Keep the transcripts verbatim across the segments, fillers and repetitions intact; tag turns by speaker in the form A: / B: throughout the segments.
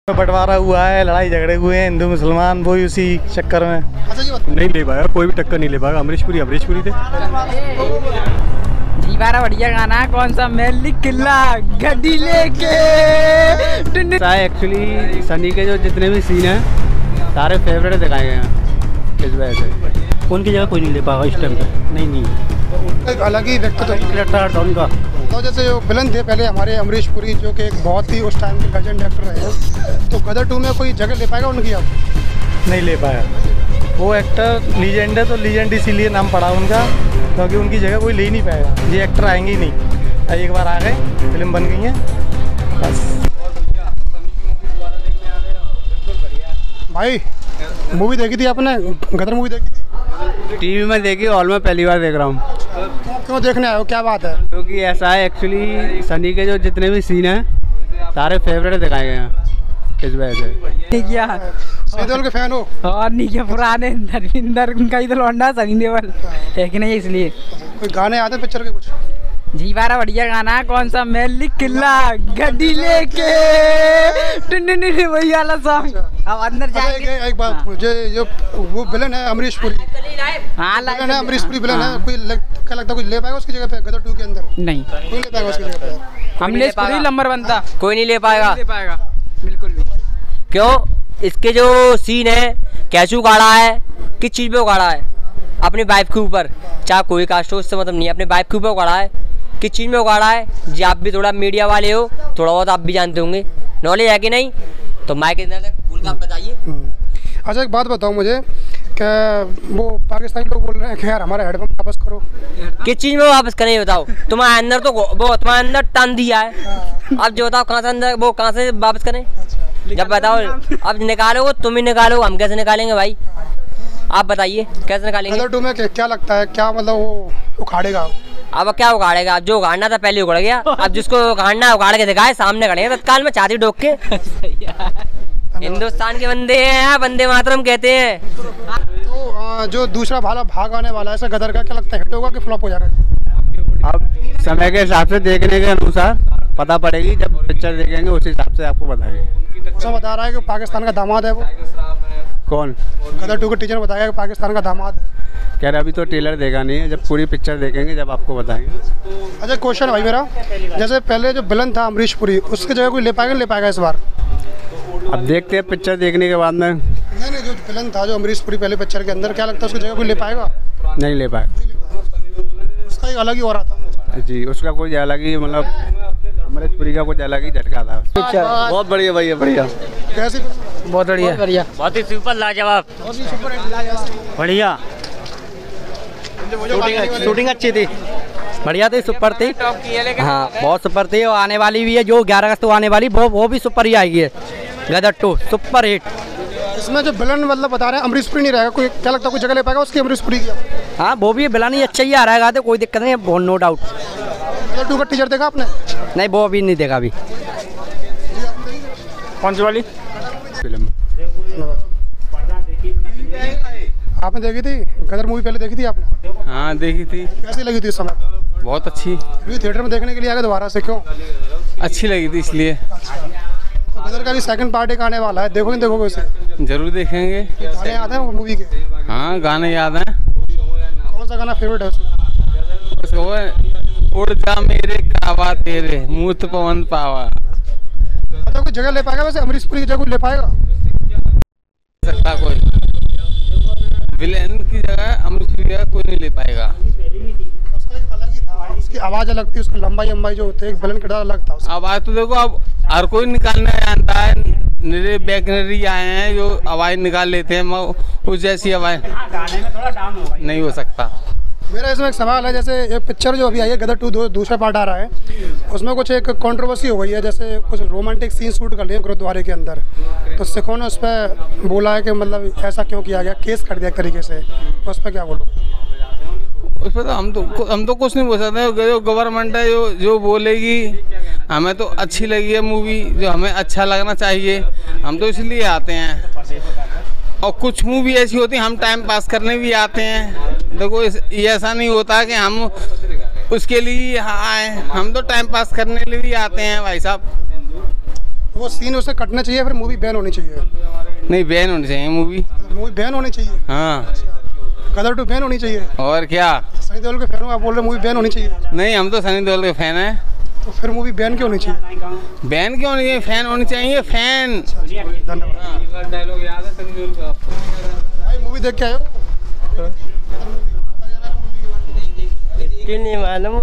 A: बंटवारा हुआ है, लड़ाई झगड़े हुए हैं हिंदू मुसलमान, वो उसी चक्कर में
B: नहीं ले पाया, कोई भी टक्कर नहीं ले पाया। अमरीश पुरी अमरीश पुरी थे।
C: जीवारा बढ़िया गाना, कौन सा महल किला गड्डी लेके।
B: एक्चुअली सनी के जो जितने भी सीन हैं सारे फेवरेट दिखाए गए हैं, इस वजह से उनकी जगह कोई नहीं ले पाएगा इस टाइम पे। नहीं नहीं
D: एक अलग ही व्यक्तित्व
B: था उनका।
D: तो जैसे जो विलन थे पहले हमारे अमरीश पुरी, जो कि एक बहुत ही उस टाइम के लेजेंड एक्टर रहे, तो गदर टू में कोई जगह ले पाएगा उनकी? अब
A: नहीं ले पाया। वो एक्टर लीजेंड है, तो लीजेंड इसीलिए नाम पड़ा उनका, क्योंकि उनकी जगह कोई ले ही नहीं पाएगा। ये एक्टर आएंगे ही नहीं, एक बार आ गए फिल्म बन गई है बस।
D: भाई मूवी देखी थी आपने? गदर मूवी देखी थी?
B: टीवी में देखी, हॉल में पहली बार देख रहा हूँ।
D: क्यों देखने आए हो, क्या बात है?
B: क्योंकि ऐसा है एक्चुअली सनी के जो जितने भी सीन हैं सारे फेवरेट दिखाए गए हैं, इस वजह से।
C: नहीं किया
D: सनी देओल के फैन हो?
C: और नहीं क्या, पुराने धर्मिंदर उनका ही तो लौंडा सनी देओल है कि नहीं, इसलिए।
D: कोई गाने याद है पिक्चर के कुछ?
C: जीवारा बढ़िया गाना, कौन सा महल किला गड्डी लेके, वही वाला सॉन्ग। अब अंदर जाएंगे।
D: एक बात मुझे, जो वो विलन है अमरीश पुरी,
C: हाँ
D: विलन है अमरीश पुरी विलन है, कोई क्या लगता है कोई ले पाएगा उसकी जगह पे गदर टू के अंदर?
C: नहीं,
D: कोई ले पाएगा उसकी जगह पे।
C: अमरीश पुरी नंबर बनता,
E: कोई नहीं ले पाएगा,
C: ले पाएगा बिल्कुल भी।
E: क्यों? इसके जो सीन है, कैचू गाड़ा है, किस चीज़ पे उगाड़ा है? अपनी वाइफ के ऊपर, चाहे कोई कास्ट हो उससे मतलब नहीं है, अपने वाइफ के ऊपर उगाड़ा है। किस चीज़ में उगाड़ा है जी? आप भी थोड़ा मीडिया वाले हो, थोड़ा बहुत आप भी जानते होंगे, नॉलेज है कि नहीं? तो माइक इधर तक भूल कर बताइए।
D: अच्छा एक बात बताओ मुझे, कि वो पाकिस्तानी लोग बोल रहे हैं कि यार हमारा हेडफोन वापस करो।
E: किस चीज़ में वापस करें बताओ? तुम्हारे अंदर तो वो तुम्हारे अंदर टन दिया है, अब जो बताओ कहाँ से अंदर वो कहाँ से वापस करें? जब बताओ, अब निकालो, तुम ही निकालो, हम कैसे निकालेंगे भाई? आप बताइए कैसे निकालेंगे?
D: गदर टू में क्या लगता है, क्या मतलब वो उखाड़ेगा?
E: अब क्या उगाड़ेगा? जो उगाड़ना था पहले उगड़ गया, अब जिसको उगाड़ना उगाड़ के दिखाए, सामने खड़े हैं तत्काल में छाती ठोक के। हिंदुस्तान के बंदे हैं, वंदे मातरम कहते हैं।
D: तो जो दूसरा भाला भाग आने वाला है ऐसा गदर का, क्या लगता है हिट होगा कि फ्लॉप हो जाएगा?
B: अब समय के हिसाब से देखने के अनुसार पता पड़ेगी, जब पिक्चर देखेंगे उस हिसाब से आपको बताएंगे।
D: ऐसा बता रहा है कि पाकिस्तान का दामाद है वो।
B: कौन?
D: गदर टू के टीचर ने बताया कि पाकिस्तान का दामाद है।
B: कह रहे अभी तो ट्रेलर देखा नहीं है, जब पूरी पिक्चर देखेंगे जब आपको बताएंगे।
D: अच्छा क्वेश्चन है भाई मेरा, जैसे पहले जो विलन था अमरीश पुरी, उसकी जगह कोई ले पाएगा ले पाएगा इस बार?
B: अब देखते हैं पिक्चर देखने के बाद में।
D: नहीं नहीं, जो विलन था जो अमरीश पुरी पहले पिक्चर के अंदर, क्या लगता है उसकी जगह कोई ले पाएगा?
B: नहीं ले पाएगा,
D: उसका एक अलग ही हो रहा था
B: जी, उसका कोई अलग ही, मतलब अमरीश पुरी का कुछ अलग ही झटका था।
F: पिक्चर बहुत बढ़िया भैया, बढ़िया।
D: कैसी?
C: बहुत बढ़िया बढ़िया,
E: बहुत ही सुपर लाजवाब,
F: बढ़िया। शूटिंग अच्छी थी, बढ़िया थी, सुपर थी। हाँ बहुत सुपर थी, और आने वाली भी है जो ग्यारह अगस्त को आने वाली, वो वो भी सुपर ही आएगी है। Gadar two super hit.
D: इसमें जो विलन मतलब बता रहे हैं अमरीश पुरी नहीं रहेगा, कोई क्या लगता है कोई जगह ले पाएगा उसकी अमरीश पुरी की?
F: हाँ वो भी विलन ही अच्छा ही आ रहा है, तो कोई दिक्कत नहीं है, नो डाउट।
D: गदर टू का टीजर देखा आपने?
F: नहीं वो अभी नहीं देखा अभी।
B: कौन सी वाली फिल्म?
D: आपने देखी थी गदर मूवी? पहले देखी थी आपने?
B: हाँ देखी थी।
D: कैसी लगी थी उस समय?
B: बहुत अच्छी।
D: अभी थिएटर में देखने के लिए आ गए दोबारा से, क्यों?
B: अच्छी लगी थी इसलिए।
D: तो गदर का भी सेकंड पार्ट एक आने वाला है, देखोगे देखोगे उसे?
B: जरूर देखेंगे।
D: गाने याद हैं वो मूवी के?
B: हाँ गाने याद हैं।
D: कौन सा गाना फेवरेट है उसमें?
B: उसको वो उड़ जा मेरे कावा तेरे मूत पवन पावा।
D: अच्छा कोई जगह ले पाएगा वैसे अमरीश पुरी की जगह ले पाएगा?
B: सकता कोई विलेन की जगह अमरीश पुरी का कोई नहीं ले पाएगा।
D: उसका एक अलग ही था, उसकी आवाज़ अलग थी, उसकी लंबाई लंबाई जो होती है, एक विलेन किरदार अलग था उसका।
B: आवाज़ तो देखो अब हर कोई निकालना जानता है, मेरे बैकनरी आए हैं जो आवाज़ निकाल लेते हैं, उस जैसी आवाज़ नहीं हो सकता।
D: मेरा इसमें एक सवाल है, जैसे ये पिक्चर जो अभी आई है गदर टू, दो दूसरा पार्ट आ रहा है, उसमें कुछ एक कंट्रोवर्सी हो गई है, जैसे कुछ रोमांटिक सीन शूट कर लिए गुरुद्वारे के अंदर, तो सिखों ने उस पर बोला है कि मतलब ऐसा क्यों किया गया, केस कर दिया एक तरीके से, उस पर क्या बोलो?
B: उस पर तो हम तो हम तो कुछ नहीं बोल सकते, जो गवर्नमेंट है जो जो बोलेगी, हमें तो अच्छी लगी है मूवी, जो हमें अच्छा लगना चाहिए, हम तो इसलिए आते हैं। और कुछ मूवी ऐसी होती है हम टाइम पास करने भी आते हैं, देखो ये ऐसा नहीं होता कि हम उसके लिए यहाँ आए, हम तो टाइम पास करने के लिए भी आते हैं भाई साहब।
D: वो सीन उसे कटना चाहिए, फिर मूवी बैन होनी चाहिए।
B: नहीं, बैन होनी चाहिए मूवी।
D: मूवी बैन होनी चाहिए।
B: हाँ,
D: गदर टू बैन होनी चाहिए।
B: और क्या?
D: सनी देओल के फैन हो आप, बोल रहे मूवी बैन होनी चाहिए।
B: नहीं, हम तो सनी देओल के फैन हैं।
D: तो फिर मूवी बैन क्यों होनी चाहिए?
B: बैन क्यों नहीं है? फैन होनी चाहिए, फैन।
D: धन्यवाद।
B: डायलॉग याद है सनी देओल का?
D: भाई मूवी देख के आए हो?
E: नहीं मालूम।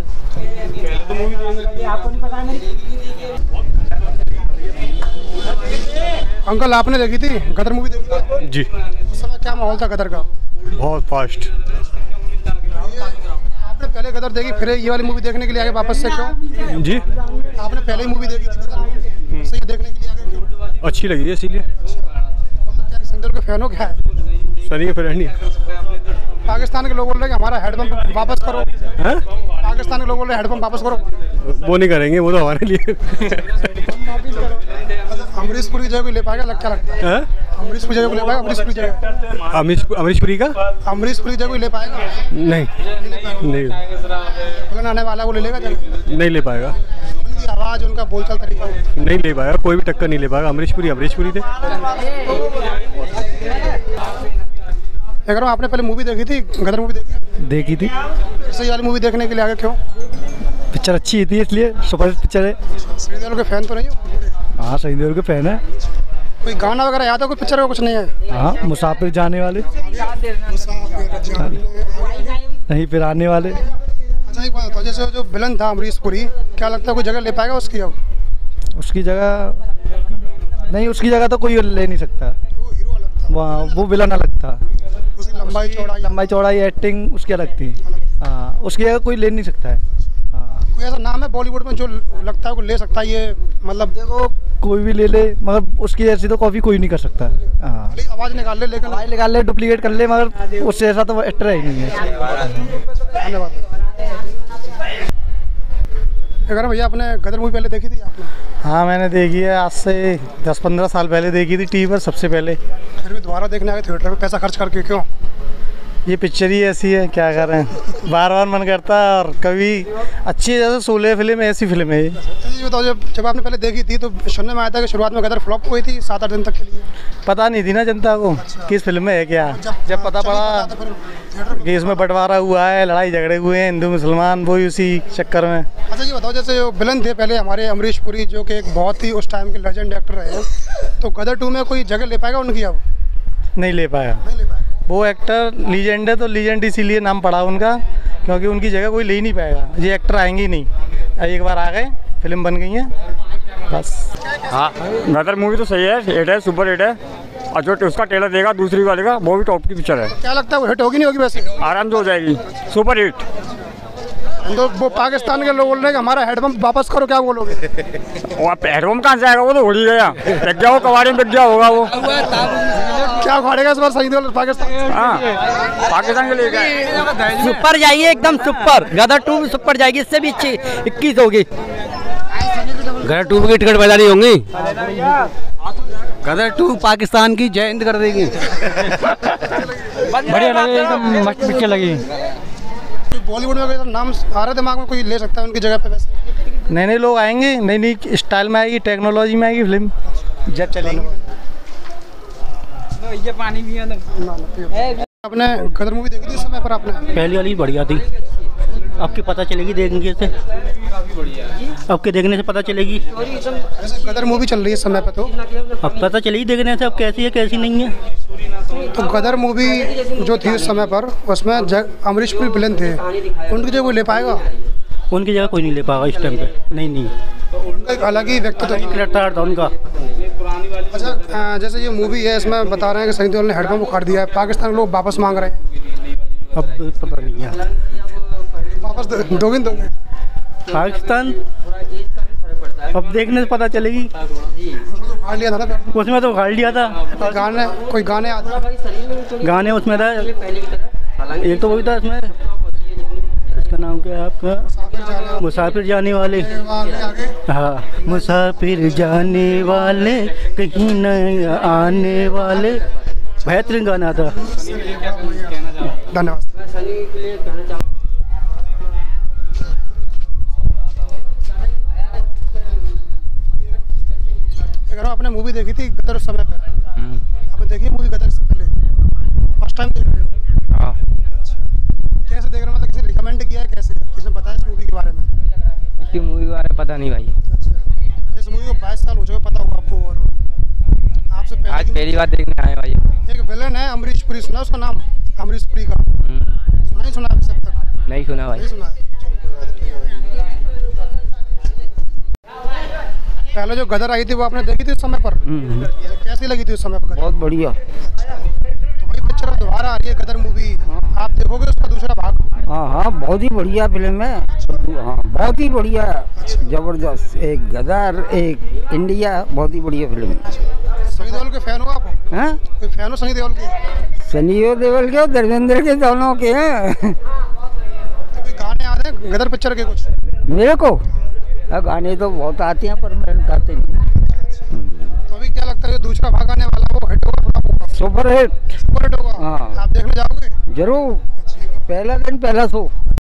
D: अंकल आपने देखी थी गदर मूवी देखी थी?
A: जी।
D: उस समय क्या माहौल था गदर का?
A: बहुत फास्ट।
D: आपने पहले गदर देखी, फिर ये वाली मूवी देखने के लिए आगे वापस से क्यों?
A: जी,
D: आपने पहले ही मूवी देखी थी गदर, से ये देखने के लिए आगे क्यों?
A: अच्छी लगी है इसीलिए।
D: क्या सनी देओल के फैन हो क्या है?
A: सनी के फ्रेंड ही।
D: पाकिस्तान के लोग बोल रहे हैं कि हमारा हेडपम्प वापस करो।
A: हैं?
D: पाकिस्तान के लोग बोल रहे हैं हेडपम्प वापस करो।
A: वो नहीं करेंगे, वो तो हमारे लिए।
D: अमरीश पुरी जगह को ले पाएगा, लग क्या लगता है?
A: हैं?
D: अमरीश पुरी जगह को ले पाएगा? अमरीश पुरी जगह
A: अमरीश अमरीश पुरी का?
D: अमरीश पुरी जगह को ले पाएगा?
A: नहीं, नहीं,
D: फिल्म आने वाला वो ले लेगा जगह?
A: नहीं ले पाएगा।
D: उनकी आवाज़, उनका बोलचाल तरीका
A: नहीं ले पाएगा, कोई भी टक्कर नहीं ले पाएगा। अमरीश पुरी अमरीश पुरी थे। अगर
D: आपने पहले मूवी देखी थी गदर मूवी देखी?
A: देखी थी।
D: सही वाली मूवी देखने के लिए आगे क्यों?
A: पिक्चर अच्छी थी इसलिए, सुपर पिक्चर है।
D: सनी देओल के फैन तो नहीं हो?
A: हाँ, सनी देओल के फैन है।
D: कोई गाना वगैरह याद है? कोई पिक्चर का कुछ नहीं है?
A: हाँ, मुसाफिर जाने वाले, नहीं फिर आने वाले।
D: अच्छा एक बात बताओ, जैसे जो विलन था अमरीश पुरी, क्या लगता है कोई जगह ले पाएगा उसकी? अब
A: उसकी जगह नहीं, उसकी जगह तो कोई ले नहीं सकता।
D: वो हीरो अलग था,
A: वहाँ वो विलन अलग था।
D: उसकी लंबाई चौड़ाई
A: लंबाई चौड़ाई एक्टिंग उसकी अलग थी। हाँ, उसकी जगह कोई ले नहीं सकता है। हाँ,
D: कोई ऐसा नाम है बॉलीवुड में जो लगता है को ले सकता है? ये मतलब
A: देखो, कोई भी ले ले, मगर उसकी जैसी तो कॉपी कोई नहीं कर सकता। हाँ,
D: आवाज़ निकाल ले, लेकिन
A: आवाज़ निकाल ले, डुप्लीकेट कर ले, मगर उससे ऐसा तो एक्टर ही नहीं है।
D: धन्यवाद। अगर भैया आपने गदर मूवी पहले देखी थी आपने?
A: हाँ, मैंने देखी है, आज से दस पंद्रह साल पहले देखी थी टीवी पर सबसे पहले।
D: फिर भी दोबारा देखने आए थिएटर में पैसा खर्च करके, क्यों?
A: ये पिक्चर ही ऐसी है, क्या करें, बार बार मन करता है। और कभी अच्छी है, जैसे शोले फिल्म, ऐसी फिल्म है ये।
D: ये बताओ, जब जब आपने पहले देखी थी तो सुनने में आया था कि शुरुआत में गदर फ्लॉप हुई थी सात आठ दिन तक के लिए।
A: पता नहीं थी ना जनता को किस फिल्म में है क्या। जब पता पड़ा कि इसमें बंटवारा हुआ है, लड़ाई झगड़े हुए हैं हिंदू मुसलमान, वो उसी चक्कर में।
D: अच्छा ये बताओ, जैसे विलन थे पहले हमारे अमरीश पुरी, जो कि एक बहुत ही उस टाइम के लेजेंड एक्टर रहे, तो गदर टू में कोई जगह ले पाएगा उनकी? अब
A: नहीं ले पाया।
D: नहीं ले पाएगा।
A: वो एक्टर लीजेंड है, तो लीजेंड इसीलिए नाम पड़ा उनका, क्योंकि उनकी जगह कोई ले ही नहीं पाएगा। ये एक्टर आएंगे ही नहीं, एक बार आ गए फिल्म बन गई है बस।
G: हाँ, गदर मूवी तो सही है, हिट है, सुपर हिट है। और जो उसका ट्रेलर देगा दूसरी वाले का, वो भी टॉप की पिक्चर है।
D: क्या लगता है वो हिट होगी नहीं होगी? वैसे
G: आराम से हो जाएगी, सुपर हिट।
D: तो वो पाकिस्तान के लोग बोल रहे हैं कि हमारा हेडपम्प वापस करो, क्या बोलोगे?
G: वो हेडपम्प कहाँ से आएगा? वो तो उड़ ही गया, बिक गया, वो कबाड़ी में बिक गया होगा वो।
D: क्या उखाड़ेगा इस बार सनी देओल पाकिस्तान?
G: हाँ, पाकिस्तान के लिए गए।
F: सुपर जाइए, एकदम सुपर। गदर टू भी सुपर जाएगी, इससे भी अच्छी इक्कीस होगी।
B: गदर टू की टिकट बाजारी होंगी। गदर टू पाकिस्तान की जय हिंद कर देगी।
F: बढ़िया लगी, एकदम मस्त पिक्चर लगी।
D: बॉलीवुड में कोई नाम आ रहा दिमाग में, कोई ले सकता है उनकी जगह पे? वैसे
A: नए नए लोग आएंगे, नई नई स्टाइल में आएगी, टेक्नोलॉजी में आएगी फिल्म, जब चलेगी।
C: ये पानी भी है।
D: आपने गदर मूवी देखी थी समय पर? आपने
F: पहली वाली बढ़िया थी, आपकी पता चलेगी देखेंगे से, आपके देखने से पता चलेगी।
D: जैसे गदर मूवी चल रही है समय पर, तो
F: अब पता चलेगी देखने से अब कैसी है कैसी नहीं है।
D: तो गदर मूवी जो थी उस समय पर, उसमें अमरीश पुरी विलन थे, उनकी जगह कोई ले पाएगा?
F: उनकी जगह कोई नहीं ले पाएगा इस टाइम पे। नहीं नहीं,
D: उनका एक अलग ही व्यक्तित्व
F: किरदार था उनका।
D: अच्छा जैसे ये मूवी है, इसमें बता रहे हैं कि सनी देओल ने हेडपम्प उखाड़ दिया है, पाकिस्तान के लोग वापस मांग रहे हैं।
F: अब पता नहीं है,
D: वापस दोगे दोगे?
F: पाकिस्तान अब देखने से पता चलेगी।
D: उखाड़ लिया था ना
F: उसमें तो उखाड़ लिया था।
D: कोई गाने, कोई गाने आते
F: गाने उसमें था, एक तो वही था इसमें, इसका नाम क्या है आपका? मुसाफिर जाने वाले। हाँ, मुसाफिर जाने वाले, कहीं न आने वाले, बेहतरीन गाना था।
D: धन्यवाद। कह रहा हूँ आपने मूवी देखी थी गदर उस समय पर, आपने देखी मूवी गदर से पहले, फर्स्ट टाइम देख रहे हो?
H: हाँ।
D: अच्छा, कैसे देख रहे हो, मतलब किसी रिकमेंड किया है, कैसे किसने बताया इस मूवी के बारे में?
H: इसकी मूवी के बारे में पता नहीं भाई।
D: अच्छा, इस मूवी को बाईस साल हो चुके, पता होगा आपको, और आपसे पहले
H: आज पहली बार देखने आए भाई।
D: एक विलन है अमरीश पुरी, सुना उसका नाम? अमरीश पुरी का सुना ही सुना अभी तक?
H: नहीं सुना भाई।
D: नहीं सुना। चलो कोई बात नहीं। पहले जो गदर आई थी वो आपने देखी थी उस समय पर? कैसी लगी थी उस समय पर?
H: बहुत बढ़िया।
D: तो वही पिक्चर अब दोबारा आ रही है गदर मूवी, आप देखोगे उसका दूसरा भाग?
I: हाँ हाँ, बहुत ही बढ़िया फिल्म है। हाँ, बहुत ही बढ़िया, जबरदस्त। एक गदर, एक इंडिया, बहुत ही बढ़िया फिल्म है।
D: सनी देओल के फैन हो आप?
I: हाँ,
D: कोई फैन हो सनी देओल के?
I: सनी देओल के, धर्मेंद्र के, दोनों के हैं।
D: कोई गाने याद है गदर पिक्चर के कुछ?
I: मेरे को आ, गाने तो बहुत आते हैं पर मैं गाते नहीं।
D: तो अभी क्या लगता है दूसरा भाग आने वाला वो हिट होगा पूरा?
I: Super hit.
D: सुपर हिट होगा।
I: हाँ,
D: आप देखने जाओगे?
I: जरूर, पहला दिन पहला शो।